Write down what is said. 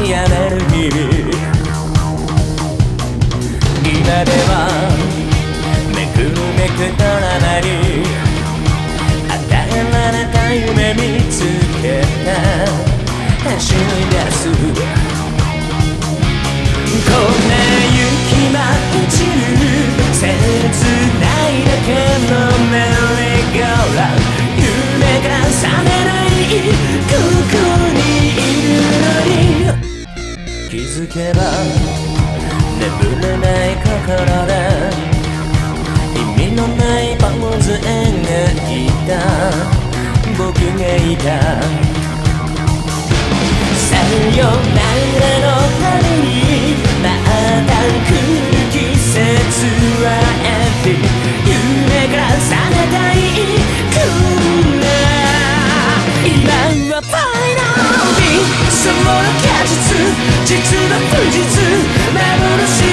やめる日々、今ではめくるめくドラマに与えられた夢見つけた走り出す、こんな雪舞い散る切ないだけのメリーゴーランド、夢が覚めないここにいるのに、気づけば眠れない心で意味のないポーズ描いた僕がいた、さよならのためにまた来る季節はエンディング、夢が覚めたいクーラー、今はファイナルにその果実、実の不実幻